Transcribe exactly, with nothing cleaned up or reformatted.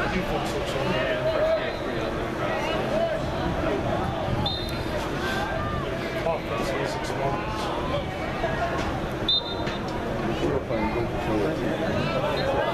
You thought so, so. Yeah, first game's pretty ugly. Oh, that's the six moments. We're playing good for